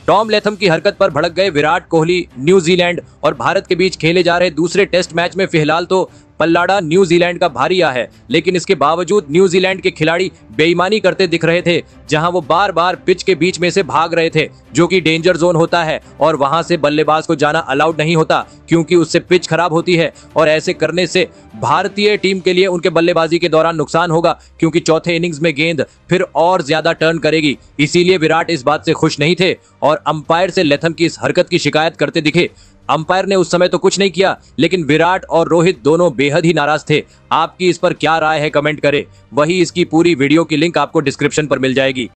Tom Latham की हरकत पर भड़क गए विराट कोहली। न्यूजीलैंड और भारत के बीच खेले जा रहे दूसरे टेस्ट मैच में फिलहाल तो पल्लाड़ा न्यूजीलैंड का भारी आ है, लेकिन इसके बावजूद न्यूजीलैंड के खिलाड़ी बेईमानी करते दिख रहे थे, जहां वो बार बार पिच के बीच में से भाग रहे थे, जो कि डेंजर जोन होता है और वहां से बल्लेबाज को जाना अलाउड नहीं होता, क्योंकि उससे पिच खराब होती है और ऐसे करने से भारतीय टीम के लिए उनके बल्लेबाजी के दौरान नुकसान होगा, क्योंकि चौथे इनिंग्स में गेंद फिर और ज्यादा टर्न करेगी। इसीलिए विराट इस बात से खुश नहीं थे और अंपायर से लेथम की इस हरकत की शिकायत करते दिखे। अंपायर ने उस समय तो कुछ नहीं किया, लेकिन विराट और रोहित दोनों बेहद ही नाराज थे। आपकी इस पर क्या राय है, कमेंट करें। वही इसकी पूरी वीडियो की लिंक आपको डिस्क्रिप्शन पर मिल जाएगी।